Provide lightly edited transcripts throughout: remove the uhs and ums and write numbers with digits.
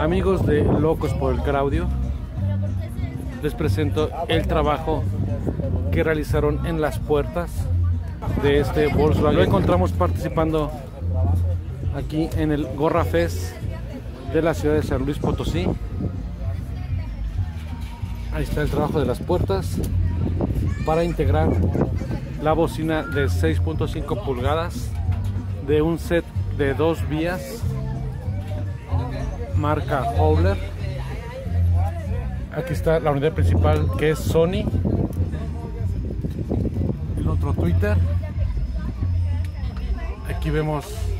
Amigos de Locos por el Car-Audio, les presento el trabajo que realizaron en las puertas de este Volkswagen. Lo encontramos participando aquí en el Gorra Fest de la ciudad de San Luis Potosí. Ahí está el trabajo de las puertas para integrar la bocina de 6.5 pulgadas de un set de 2 vías marca Howler. Aquí está la unidad principal, que es Sony. El otro Twitter. Aquí vemos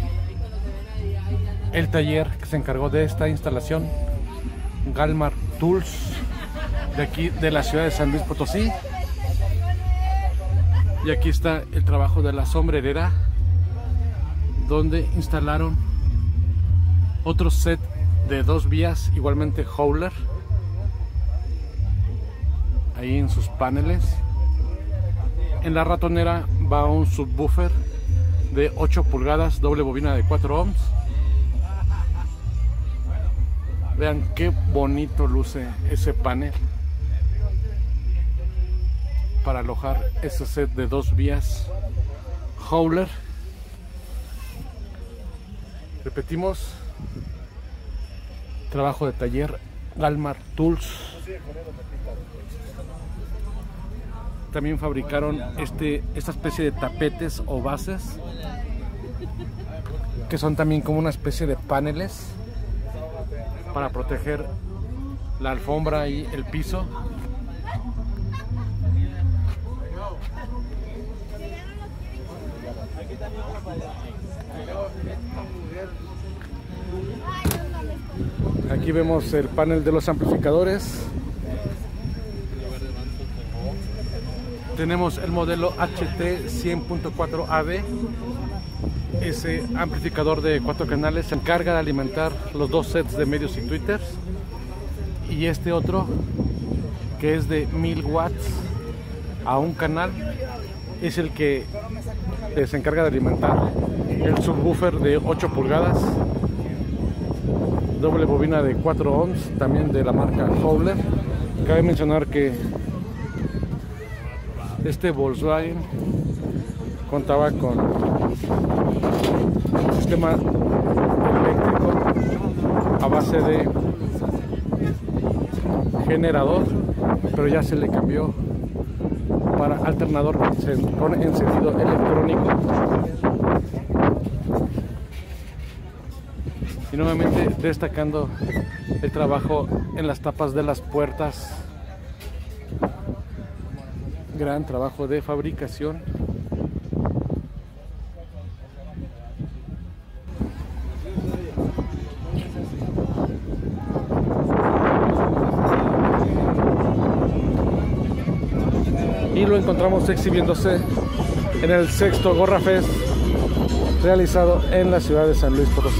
el taller que se encargó de esta instalación, Galmar Tools, de aquí de la ciudad de San Luis Potosí. Y aquí está el trabajo de la sombrerera, donde instalaron otro set de 2 vías, igualmente Howler, ahí en sus paneles. En la ratonera va un subwoofer de 8 pulgadas, doble bobina de 4 ohms. Vean qué bonito luce ese panel para alojar ese set de 2 vías Howler. Repetimos, trabajo de taller Galmar Tools. También fabricaron esta especie de tapetes o bases, que son también como una especie de paneles para proteger la alfombra y el piso. Aquí vemos el panel de los amplificadores. Tenemos el modelo HT 100.4 AB. Ese amplificador de 4 canales se encarga de alimentar los 2 sets de medios y tweeters. Y este otro, que es de 1000 watts a un canal, es el que se encarga de alimentar el subwoofer de 8 pulgadas, doble bobina de 4 ohms, también de la marca Howler. Cabe mencionar que este Volkswagen contaba con un sistema eléctrico a base de generador, pero ya se le cambió para alternador con encendido electrónico. Y nuevamente destacando el trabajo en las tapas de las puertas. Gran trabajo de fabricación. Y lo encontramos exhibiéndose en el 6º Gorra Fest realizado en la ciudad de San Luis Potosí.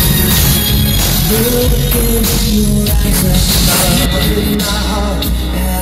Look into your eyes, in my heart.